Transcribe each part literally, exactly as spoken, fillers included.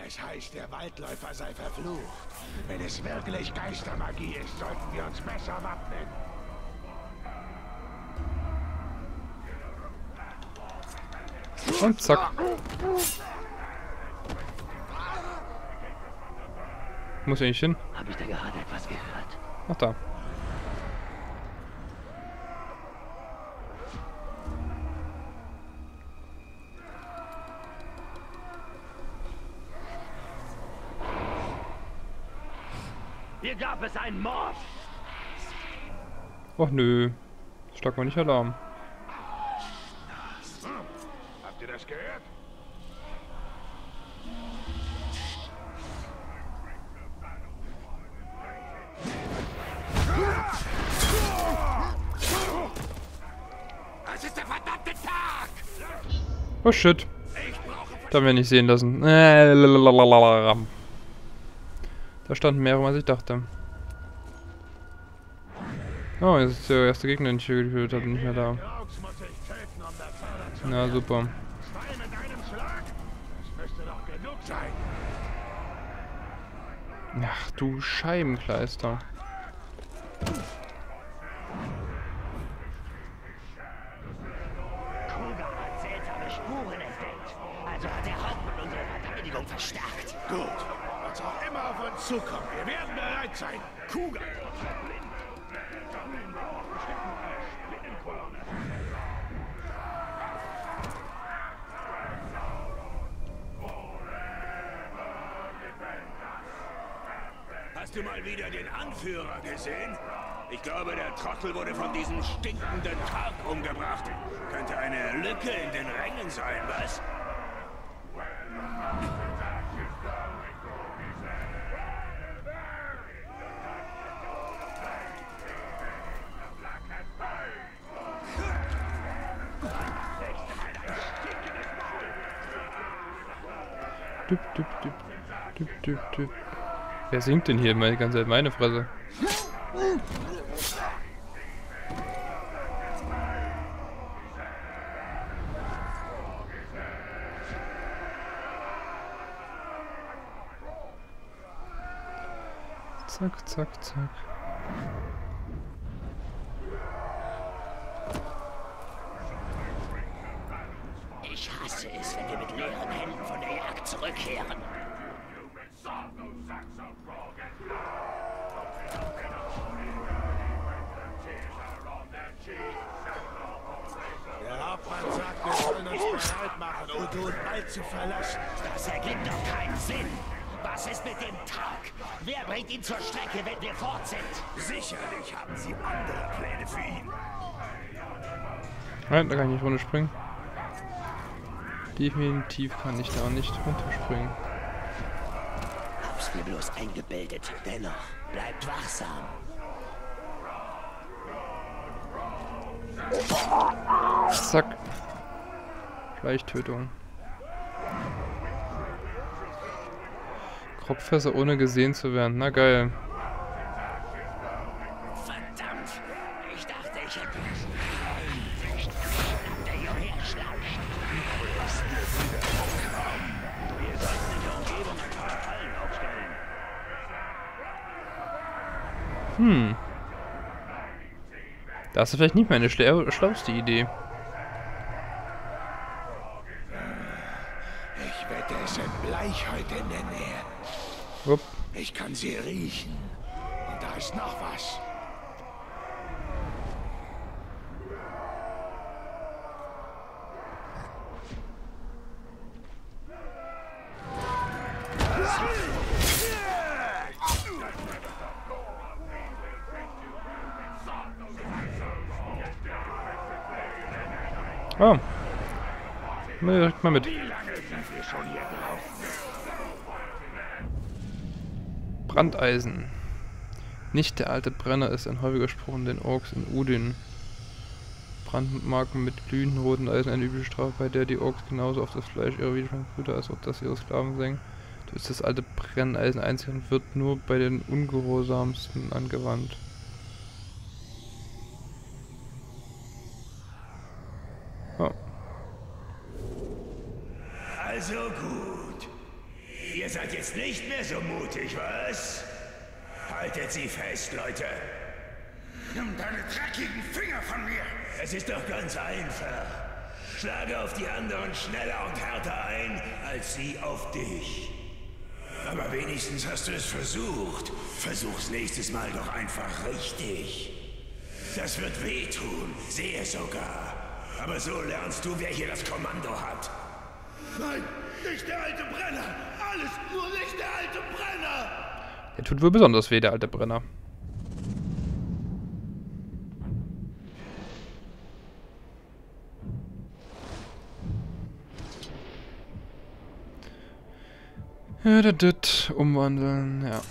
Es heißt, der Waldläufer sei verflucht. Wenn es wirklich Geistermagie ist, sollten wir uns besser wappnen. Und zack. Muss ich nicht hin? Habe ich da gerade etwas gehört? Ach da. Hier gab es einen Mord. Och nö. Schlag mal nicht Alarm. Hm. Habt ihr das gehört? Das ist der verdammte Tag! Oh shit. Darf wir nicht sehen lassen. Äh, Da standen mehr rum, als ich dachte. Oh, jetzt ist der erste Gegner, den ich hier geführt habe, nicht mehr da. Na super. Ach du Scheibenkleister. Kruger hat seltsame Spuren entdeckt. Also hat der Hauptmann unsere Verteidigung verstärkt. Gut. Was auch immer auf uns zukommt, wir werden bereit sein. Kuga! Hast du mal wieder den Anführer gesehen? Ich glaube, der Trottel wurde von diesem stinkenden Tark umgebracht. Könnte eine Lücke in den Rängen sein, was? Düpp, düpp, düpp, düpp, düpp, düpp. Wer singt denn hier mal die ganze Zeit? Meine Fresse. Zack, zack, zack. Ich hasse es, wenn wir mit leeren Händen von der Jagd zurückkehren. Der Hauptmann sagt, wir sollen uns bereit machen, Udun bald zu verlassen. Das ergibt doch keinen Sinn. Was ist mit dem Tag? Wer bringt ihn zur Strecke, wenn wir fort sind? Sicherlich haben sie andere Pläne für ihn. Nein, da kann ich nicht runterspringen. Definitiv kann ich da nicht runterspringen. Hab's mir bloß eingebildet. Dennoch, bleibt wachsam. Zack. Gleichtötung. Kropffässer ohne gesehen zu werden. Na geil. Verdammt! Ich dachte, ich hätte... Der Junge erschlagen. Wir sollten in der Umgebung ein paar Fallen aufstellen. Hm. Das ist vielleicht nicht meine schlau schlauste Idee. Ich wette, es sind Bleichhäute in der Nähe. Upp. Ich kann sie riechen. Und da ist noch was. Oh. Mal direkt mal mit. Wie lange sind wir schon hier drauf? Brandeisen. Nicht der alte Brenner ist ein häufiger Spruch in den Orks in Udin. Brandmarken mit glühenden roten Eisen eine übliche Strafe, bei der die Orks genauso auf das Fleisch ihrer widerständigen Brüder als auf das ihrer Sklaven senken. Du ist das alte Brenneisen einzig und wird nur bei den Ungehorsamsten angewandt. Oh. Also gut. Ihr seid jetzt nicht mehr so mutig, was? Haltet sie fest, Leute. Nimm deine dreckigen Finger von mir! Es ist doch ganz einfach. Schlage auf die anderen schneller und härter ein, als sie auf dich. Aber wenigstens hast du es versucht. Versuch's nächstes Mal doch einfach richtig. Das wird wehtun, sehe sogar. Aber so lernst du, wer hier das Kommando hat. Nein, nicht der alte Brenner! Alles nur nicht der alte Brenner! Der tut wohl besonders weh, der alte Brenner. Ja, das, das, umwandeln, ja.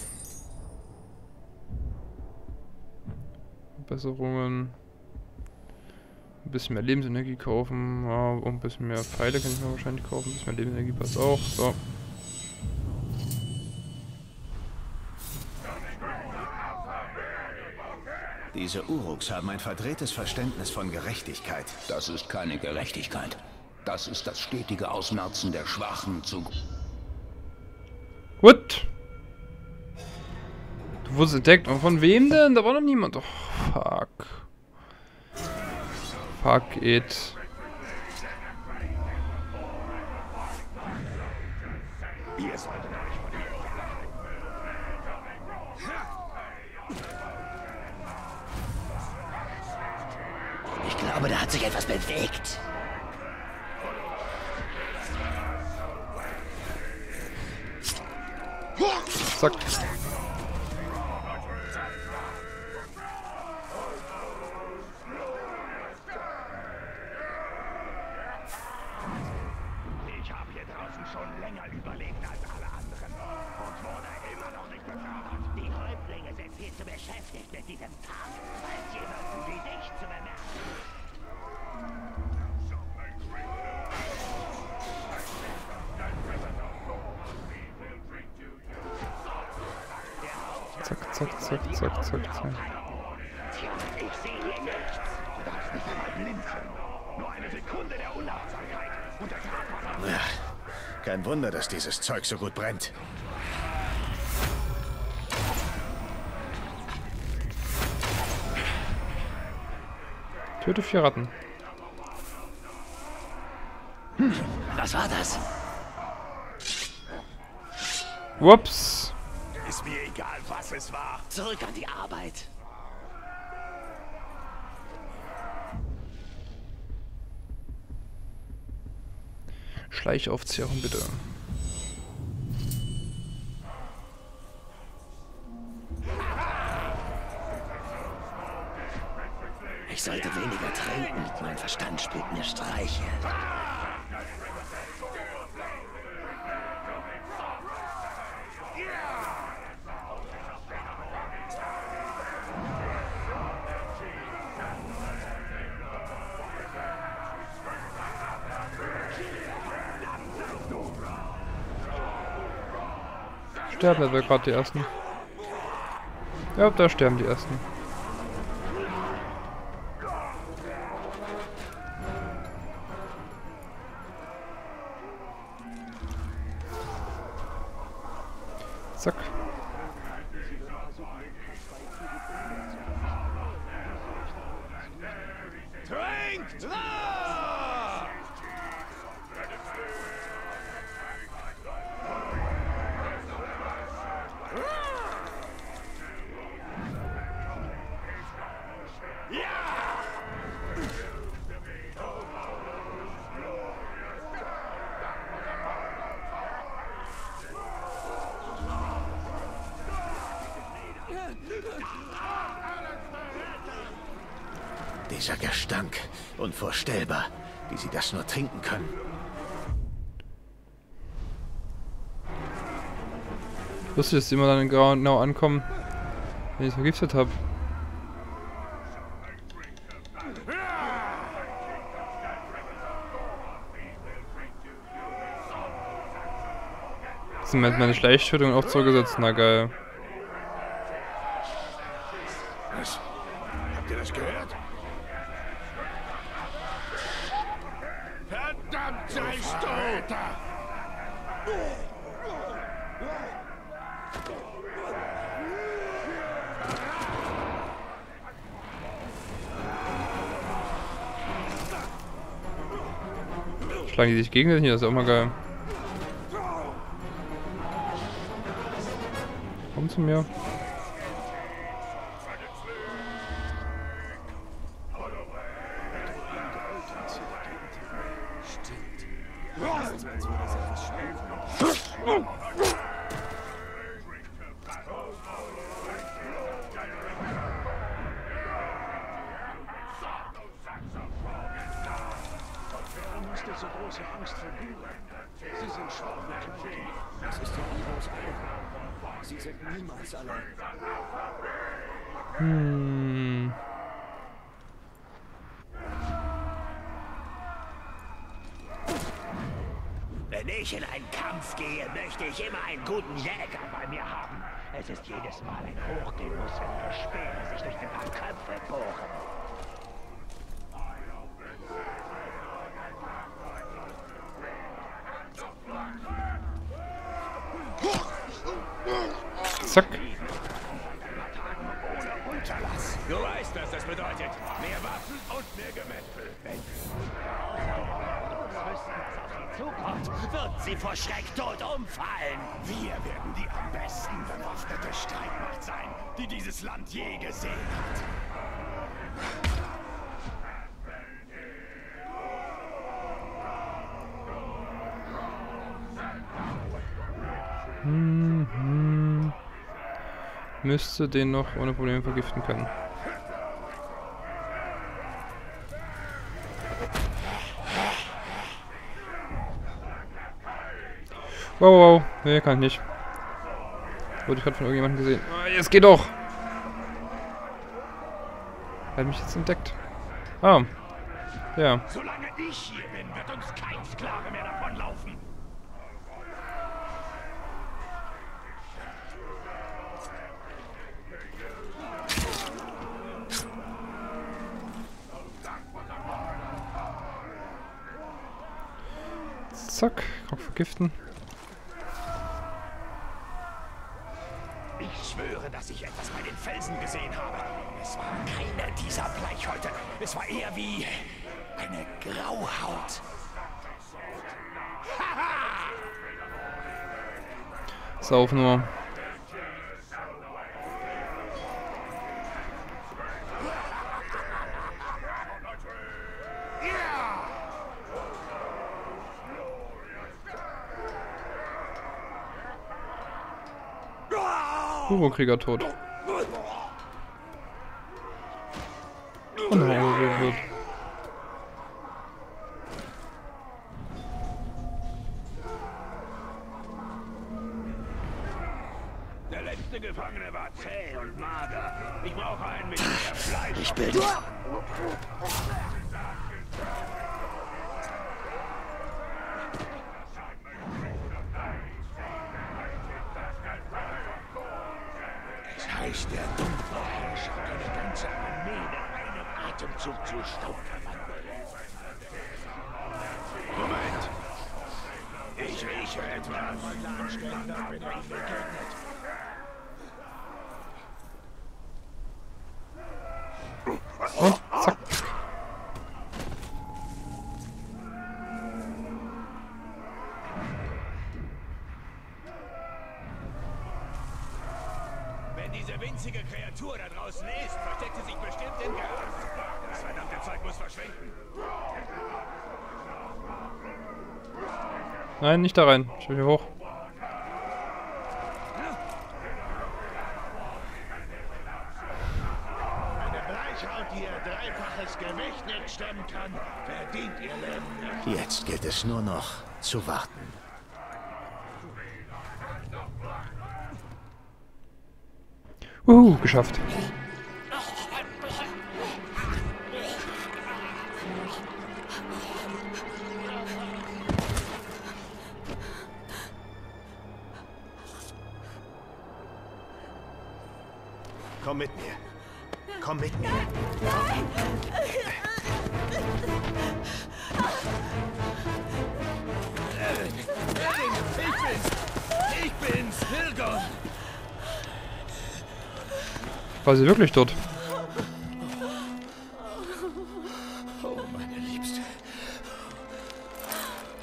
Verbesserungen. Ein bisschen mehr Lebensenergie kaufen. Ja, und ein bisschen mehr Pfeile kann ich mir wahrscheinlich kaufen. Ein bisschen mehr Lebensenergie passt auch. So. Diese Uruks haben ein verdrehtes Verständnis von Gerechtigkeit. Das ist keine Gerechtigkeit. Das ist das stetige Ausmerzen der Schwachen zu... What? Du wurdest entdeckt. Und von wem denn? Da war noch niemand. Oh, fuck. Fuck it. Ihr solltet euch von mir Ich glaube, da hat sich etwas bewegt. Zack. Ich habe hier draußen schon länger überlegt als alle anderen und wurde immer noch nicht befördert. Die Häuptlinge sind viel zu beschäftigt mit diesem Tag, als jemanden wie dich zu bemerken. Zack, zack, zack, zack, zack, zack. Tja, ich sehe hier nichts. Du darfst nicht einmal blinzeln. Nur eine Sekunde der Unachtsamkeit und der Tag war Ja, kein Wunder, dass dieses Zeug so gut brennt. Töte vier Ratten. Was war das? Whoops. Ist mir egal, was es war. Zurück an die Arbeit. Schleichaufzehrung bitte. Ich sollte weniger trinken. Mein Verstand spielt mir Streiche. Sterben aber gerade die ersten. Ja, da sterben die ersten. Zack. Trinkt! Dieser Gestank. Unvorstellbar, wie sie das nur trinken können. Lustig, dass die immer dann genau ankommen, wenn ich es vergiftet habe. Sind meine Schleichtötung auch zurückgesetzt? Na geil. Was? Habt ihr das gehört? Verdammt seist du! Schlagen die sich gegenseitig? Das ist auch mal geil. Komm zu mir. So große Angst vor Büren. Sie sind schwach und klein. Das ist ihr Virus auch. Sie sind niemals allein. Hm. Wenn ich in einen Kampf gehe, möchte ich immer einen guten Jäger bei mir haben. Es ist jedes Mal ein Hochgenuss, wenn ihre Speere sich durch ein paar Köpfe bohren. Zack. Du weißt, was das bedeutet. Mehr Waffen und mehr Gemetzel. Wissen, was auf sie zukommt, wird sie vor Schreck tot umfallen. Wir werden die am besten bewaffnete Streitmacht sein, die dieses Land je gesehen hat. Hm, hm. Müsste den noch ohne Probleme vergiften können. Wow, wow, nee, kann ich nicht. Wurde ich gerade von irgendjemandem gesehen. Ah, jetzt geht doch! Er hat mich jetzt entdeckt. Ah. Ja. Solange ich hier bin, wird uns kein Sklave mehr davonlaufen. Zack, auch vergiften. Ich schwöre, dass ich etwas bei den Felsen gesehen habe. Es war keine dieser Bleichhäute. Es war eher wie eine Grauhaut. Haha! Sauf nur. Urokrieger tot. Und wird. Der letzte Gefangene war zäh und mager. Ich brauche einen mit mehr Fleisch. Ich bilde. Es heißt, der dunkle Herrscher kann eine ganze Armee in einem Atemzug zu Staub verwandeln. Moment! Ich rieche etwas. Und zack. Wenn diese winzige Kreatur da draußen ist, versteckt sie sich bestimmt im Gras. Das verdammte Zeug muss verschwinden. Nein, nicht da rein. Stell hier hoch. Eine Bleichhaut, die ihr dreifaches Gewicht nicht stemmen kann, verdient ihr Leben nicht. Jetzt gilt es nur noch zu warten. Uhu, geschafft. Komm mit mir. Komm mit mir. Ich bin's, Hilgon! War sie wirklich dort? Oh, meine Liebste.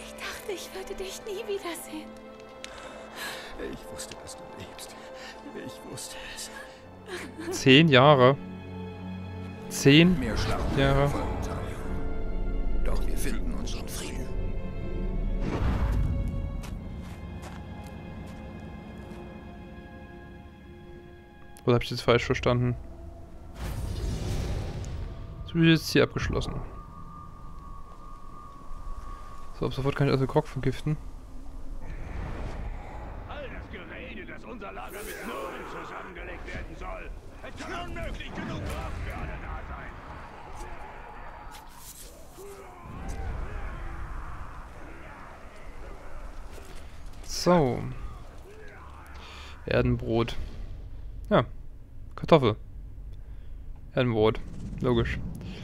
Ich würde dich nie wiedersehen. Ich wusste, dass du lebst. Ich wusste es. Zehn Jahre. Zehn Mehr Schlachten Jahre. folgen, Tario. Doch wir finden unseren Frieden. Oder habe ich das falsch verstanden? So ist jetzt hier abgeschlossen. So, ab sofort kann ich also Grog vergiften. All das Gerede, dass unser Lager mit Nullen zusammengelegt werden soll. Es kann unmöglich genug Grog für alle da sein. So. Erdenbrot. Ja. Kartoffel. Erdenbrot. Logisch.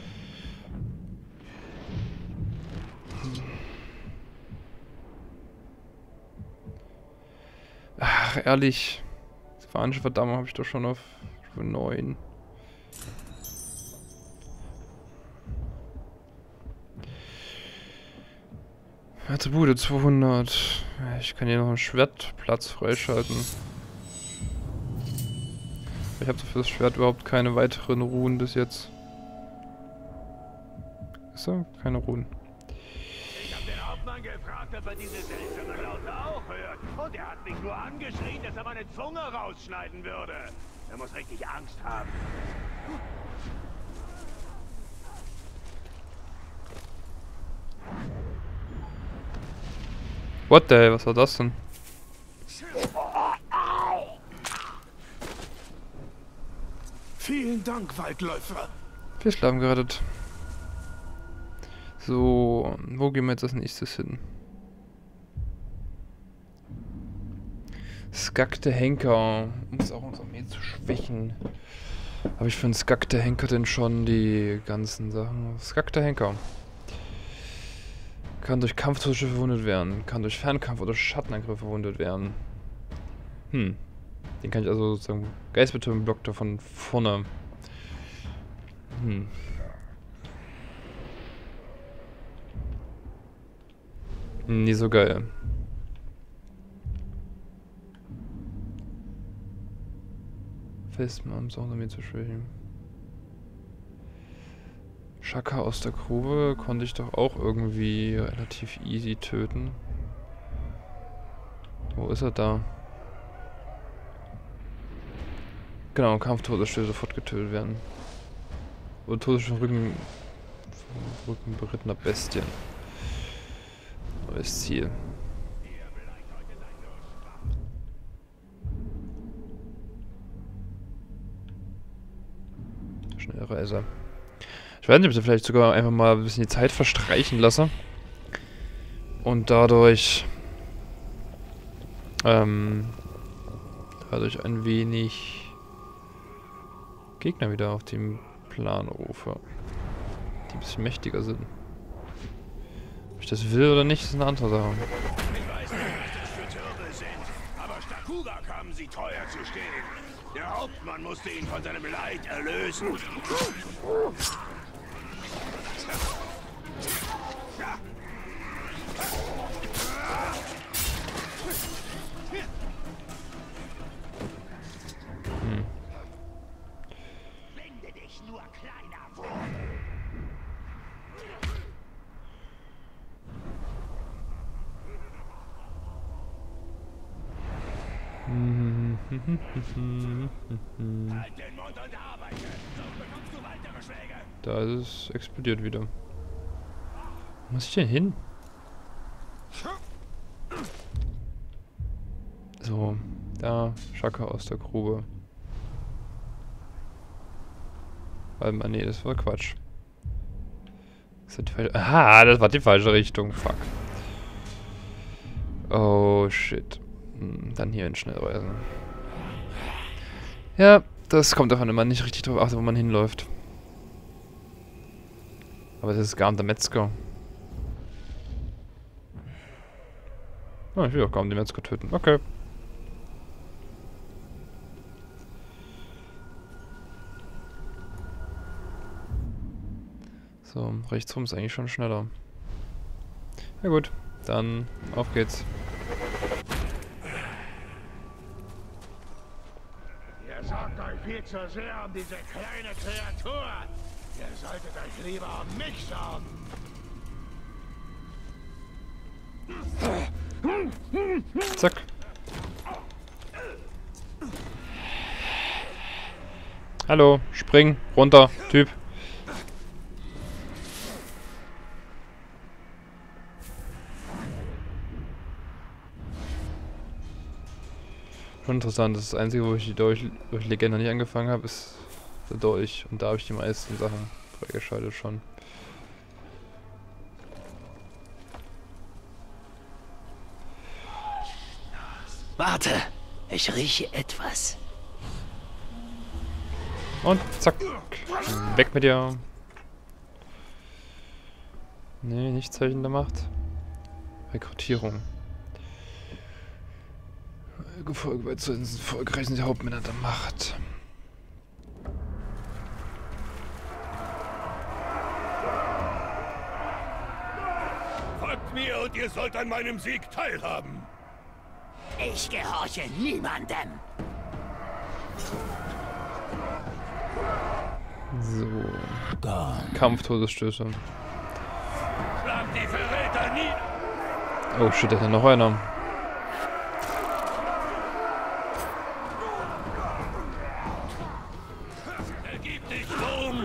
Ach, ehrlich. Spanische Verdammung habe ich doch schon auf neun. Attribute zweihundert. Ich kann hier noch einen Schwertplatz freischalten. Ich habe für das Schwert überhaupt keine weiteren Runen bis jetzt. Ist da? Keine Runen. Ich habe den Hauptmann gefragt, ob er diese seltsamen Laute auch hört. Und er hat mich nur angeschrien, dass er meine Zunge rausschneiden würde. Er muss richtig Angst haben. What the hell, was war das denn? Vielen Dank, Waldläufer. Wir schlafen gerettet. So, wo gehen wir jetzt als nächstes hin? Skakte Henker. Um es auch unsere Armee zu schwächen. Habe ich für einen Skakte Henker denn schon die ganzen Sachen? Skakte Henker. Kann durch Kampftusche verwundet werden. Kann durch Fernkampf oder Schattenangriff verwundet werden. Hm. Den kann ich also sozusagen Geistbetören Block da von vorne. Hm. Nie so geil. Festmann, um es auch damit zu schwächen. Shaka aus der Grube konnte ich doch auch irgendwie relativ easy töten. Wo ist er da? Genau, Kampftodesstelle sofort getötet werden. Oder Todes vom Rücken, vom Rücken berittener Bestien. Neues Ziel. Schnellreise. Ich weiß nicht, ob ich vielleicht sogar einfach mal ein bisschen die Zeit verstreichen lasse. Und dadurch... Ähm... Dadurch ein wenig... Gegner wieder auf dem Plan rufe. Die ein bisschen mächtiger sind. Ob ich das will oder nicht, ist eine andere Sache. Ich weiß nicht, was das für Türme sind, aber Stakura kamen sie teuer zu stehen. Der Hauptmann musste ihn von seinem Leid erlösen. Hm. Wende dich nur, kleiner Wurm. Halt den Mund und arbeite, sonst bekommst du weitere Schläge. Da ist es explodiert wieder. Wo muss ich denn hin? So, da, Shaka aus der Grube. Warte mal, nee, das war Quatsch. Das war die falsche... Aha, das war die falsche Richtung, fuck. Oh, shit. Hm, dann hier in Schnellreisen. Ja, das kommt davon, wenn man nicht richtig drauf achtet, wo man hinläuft. Aber das ist gar nicht der Metzger. Ah, ich will auch kaum den Metzger töten. Okay. So, rechtsrum ist eigentlich schon schneller. Ja gut. Dann auf geht's. Ihr sorgt euch viel zu sehr um diese kleine Kreatur. Ihr solltet euch lieber um mich sorgen. Zack. Hallo, spring, runter, Typ. Schon interessant, das ist das Einzige, wo ich die Dolch, durch Legende nicht angefangen habe, ist der Dolch. Und da habe ich die meisten Sachen freigeschaltet schon. Warte, ich rieche etwas. Und zack. Weg mit dir. Nee, nicht Zeichen der Macht. Rekrutierung. Gefolge bei zu den erfolgreichen Hauptmänner der Macht. Folgt mir und ihr sollt an meinem Sieg teilhaben. Ich gehorche niemandem. So. Kampftodesstöße. Schlag die Verräter nieder. Oh shit, da ist ja noch einer. Ergib dich, Wurm.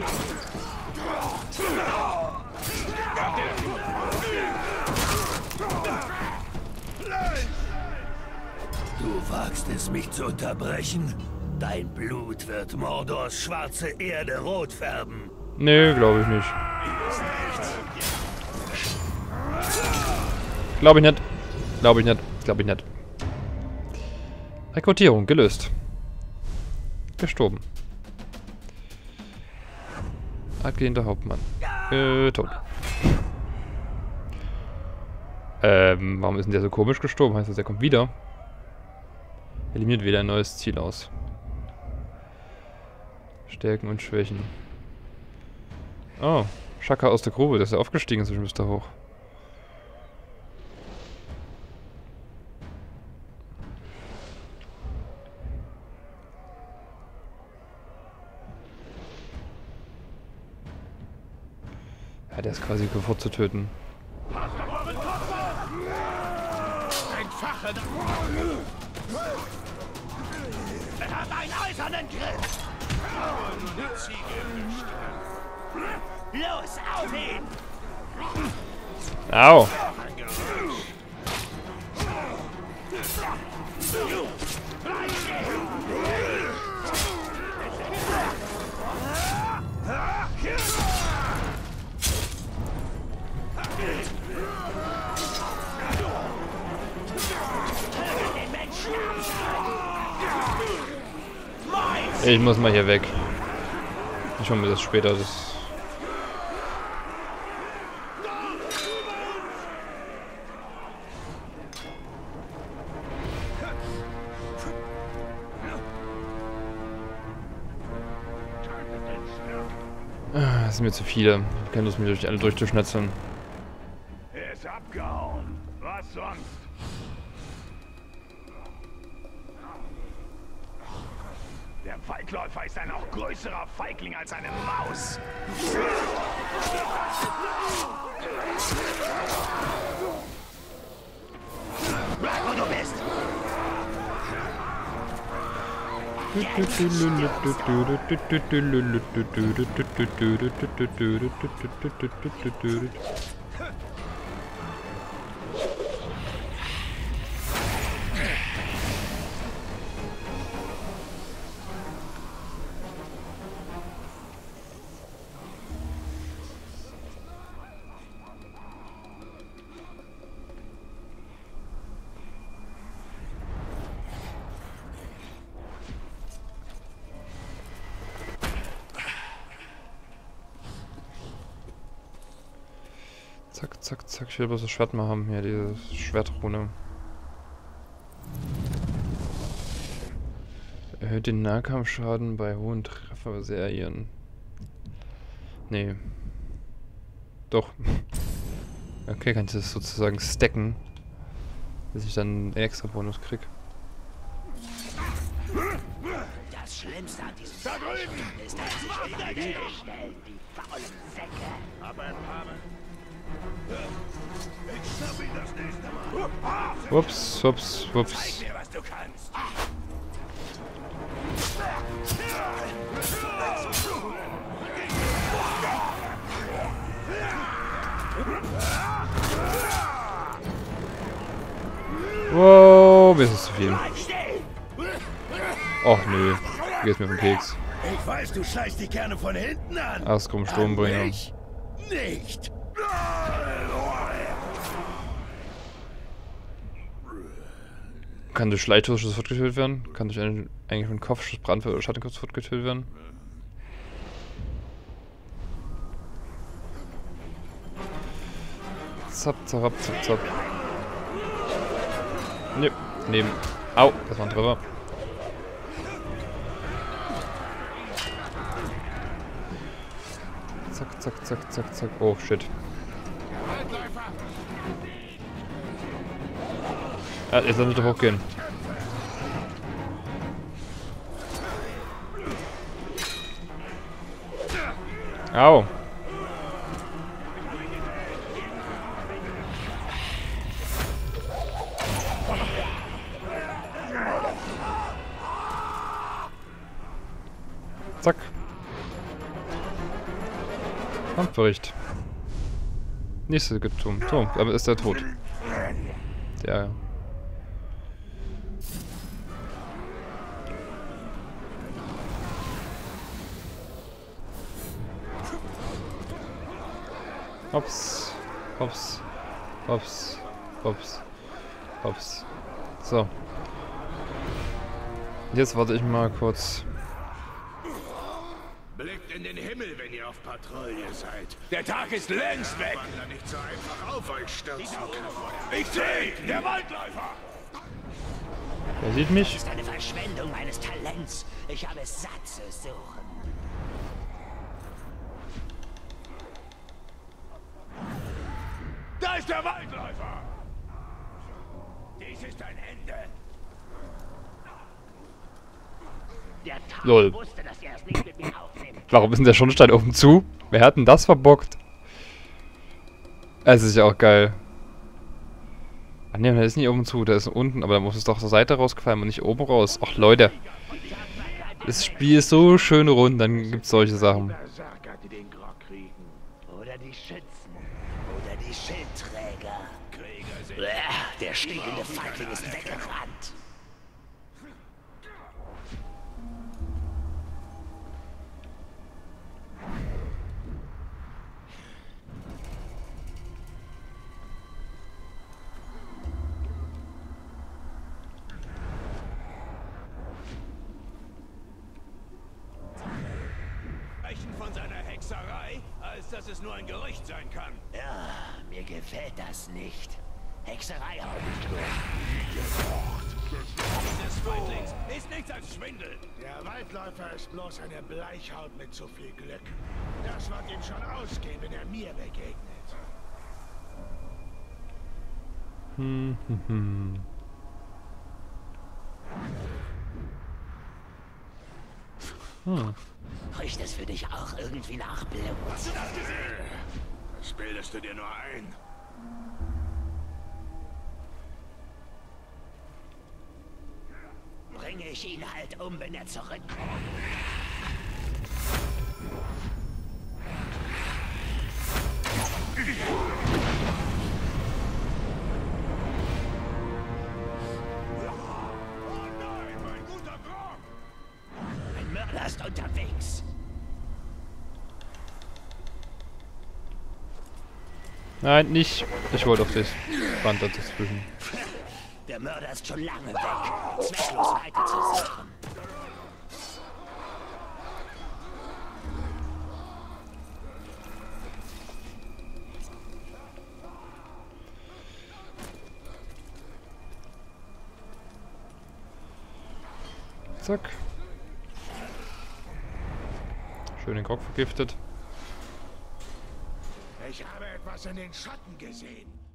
Du wagst es, mich zu unterbrechen? Dein Blut wird Mordors schwarze Erde rot färben. Nee, glaube ich nicht. Glaube ich nicht. Glaube ich nicht. Glaube ich nicht. Rekrutierung gelöst. Gestorben. Abgehender Hauptmann. Äh, tot. Ähm, warum ist denn der so komisch gestorben? Heißt das, der kommt wieder? Eliminiert wieder ein neues Ziel aus. Stärken und Schwächen. Oh, Shaka aus der Grube, der ist ja aufgestiegen, inzwischen bis da hoch. Ja, der ist quasi sofort zu töten. Entfache das. Er hat einen eisernen Griff. Los, auf ihn! Au! Ich muss mal hier weg. Ich hole mir das später. Das ah, das sind mir zu viele. Ich kann das mir durch alle durchzuschnetzeln. Er ist abgehauen. Was sonst? Der Feigläufer ist ein noch größerer Feigling als eine Maus. Bleib, wo du bist. Zack, zack, zack. Ich will bloß das Schwert mal haben. Hier, diese Schwertrune. Erhöht den Nahkampfschaden bei hohen Trefferserien. Nee. Doch. Okay, kann ich das sozusagen stacken, dass ich dann einen extra Bonus krieg. Das Schlimmste an diesem da drüben ist, dass sie sich immer wieder stellen, die faulen Säcke. Aber ein paar Mal. Ich schnapp ihn das nächste Mal. Ups, ups, ups. Zeig mir, was du kannst. Wow, mir ist es zu viel. Och nö, du gehst mir vom Keks. Ich weiß, du scheißt die Kerne von hinten an. Astrum Strombringer. Nicht. Kann durch Schleichschuss sofort getötet werden? Kann durch einen, eigentlich mit Kopfschuss, Brandwehr oder Schattenkopf sofort getötet werden? Zap, zap, zap, zap. Nö, neben. Au, das war ein Treffer. Zack, zack, zack, zack, zack. Oh, shit. Ja, jetzt soll ich doch hochgehen. Au. Zack. Kampfbericht. Nächste Getum. So, aber ist der tot. Der. Hops. Hops. Hops. Hops. Hops. So. Jetzt warte ich mal kurz. Blickt in den Himmel, wenn ihr auf Patrouille seid. Der Tag ist längst weg. Man da nicht so einfach auf euch stürzen kann. Ich seh, der Waldläufer. Wer sieht mich? Das ist eine Verschwendung meines Talents. Ich habe es satt zu suchen. Da ist der Waldläufer. Dies ist ein Ende. Der Tag Lol. wusste, dass er es nicht mit mir aufnimmt. Warum ist denn der Schornstein oben zu? Wer hat denn das verbockt? Es ist ja auch geil. Ach ne, der ist nicht oben zu, der ist unten, aber da muss es doch zur Seite rausgefallen und nicht oben raus. Ach Leute. Das Spiel ist so schön rund, dann gibt's solche Sachen. Oder die Schützen. Oder die Schildträger. Bäh, der stinkende Feigling ist weggerannt. Von seiner Hexerei, als dass es nur ein Gerücht sein kann. Ja, mir gefällt das nicht. Hexerei habe ich Dieses Feindlings ist nichts als Schwindel. Der Waldläufer ist bloß eine Bleichhaut mit zu viel Glück. Das wird ihm schon ausgehen, wenn er mir begegnet. Hm, hm, hm. Hm. Riecht es für dich auch irgendwie nach Blut? Hast du das gesehen? Das bildest du dir nur ein. Bringe ich ihn halt um, wenn er zurückkommt. Ein Mörder ist unterwegs. Nein, nicht. Ich wollte auf das Band dazwischen. Der Mörder ist schon lange weg. Zwecklos weiter zu suchen. Zack. Schön den Grog vergiftet. Ich habe etwas in den Schatten gesehen.